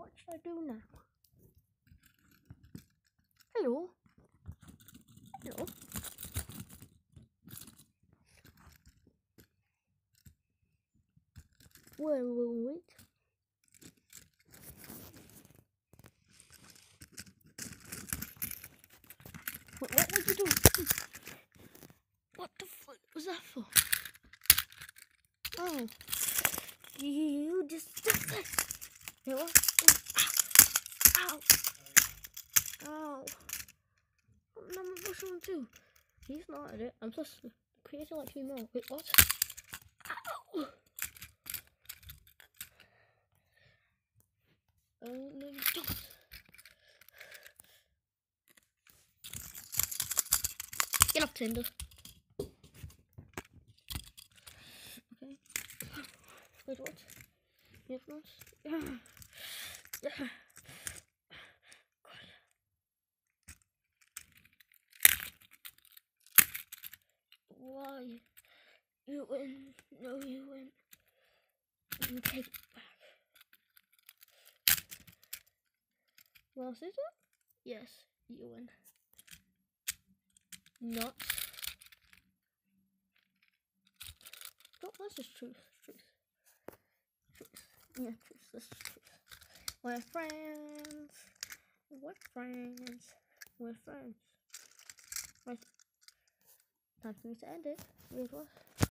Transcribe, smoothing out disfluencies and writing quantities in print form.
What should I do now? Hello? Hello? Wait. What would you do? What the fuck was that for? Oh. You just... Ow. Ow. What am I supposed to do? He's not at it. I'm supposed to create like 3 more. Wait, what? Ow! Oh, no, you don't. Get off Tinder. Okay. Wait, what? Yes, what? Yeah. God. Why? You win. No, you win. You take it back. Well, is it? Yes, you win. Not. No, that's just truth. Yeah, truth. That's just truth. We're friends. Right. Time for me to end it. Wait, what?